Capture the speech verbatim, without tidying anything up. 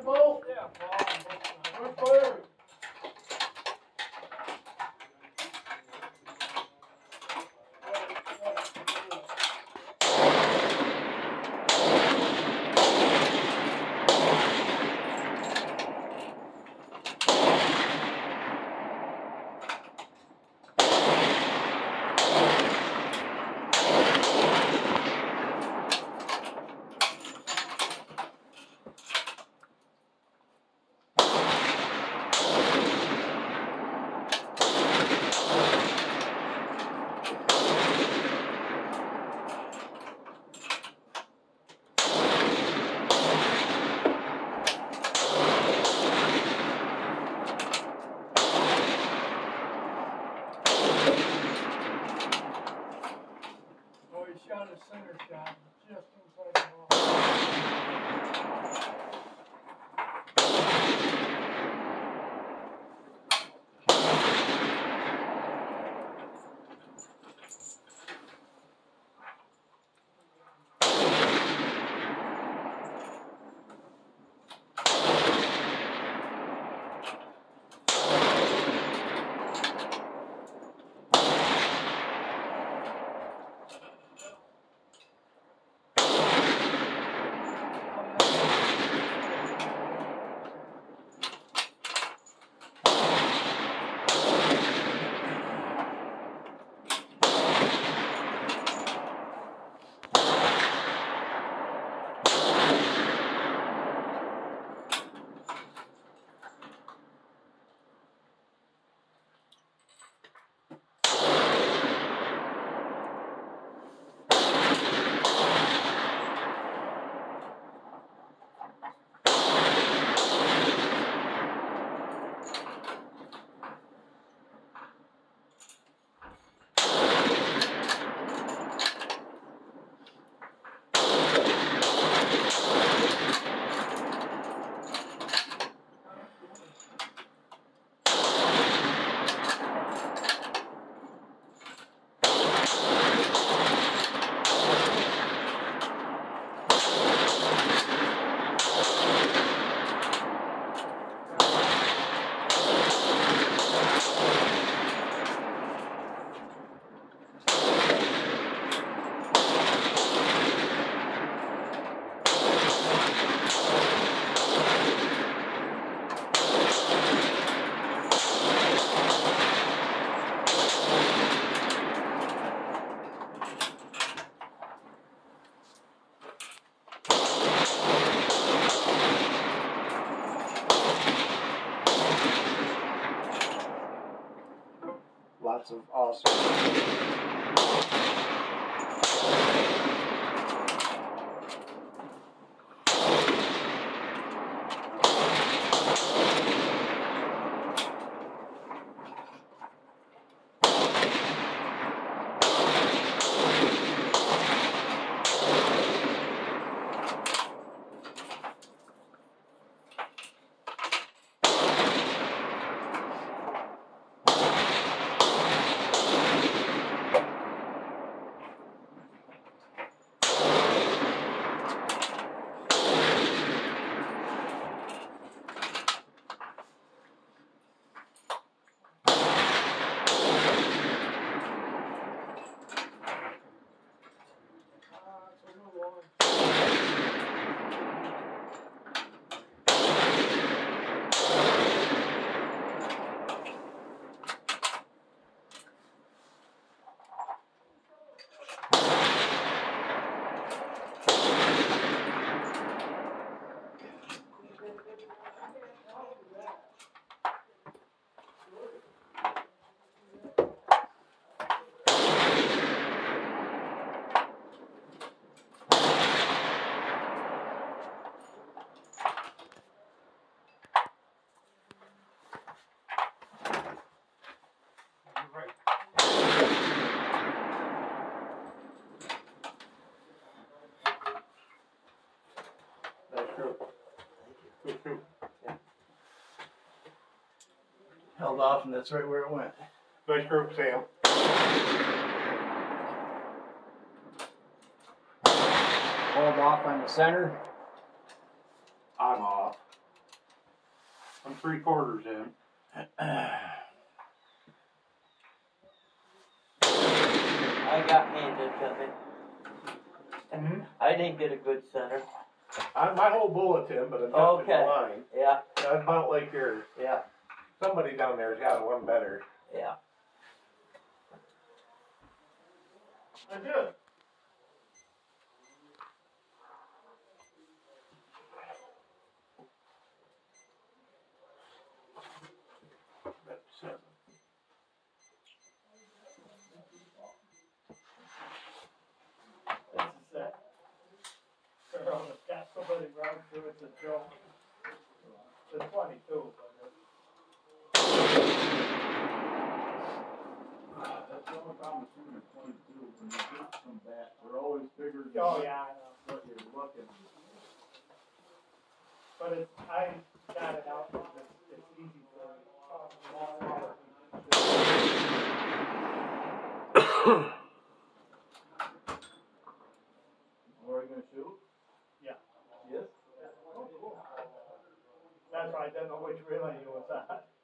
bolt? Yeah, Paul. We're clear. Shot a center shot just inside the ball. Lots of awesome. Held off, and that's right where it went. Nice group, Sam. Hold off on the center. I'm off. I'm three quarters in. I got handed to me. Mm-hmm. I didn't get a good center. On my whole bulletin, but I'm not in the Okay. line. Yeah, That's about like yours. yeah, Somebody down there's got one better. yeah. I did. That's seven. This is it. Girl, it's got somebody run through, it's a joke. It's twenty-two, but it's. That's the only problem with shooting at twenty-two, when you get some bats, they're always bigger than Oh, yeah, I know. what you're looking. But it's, I got it out, because it's, it's easy for, uh, small water. Where are you gonna shoot? Yeah. Yes? That's why I didn't know which relay you was at.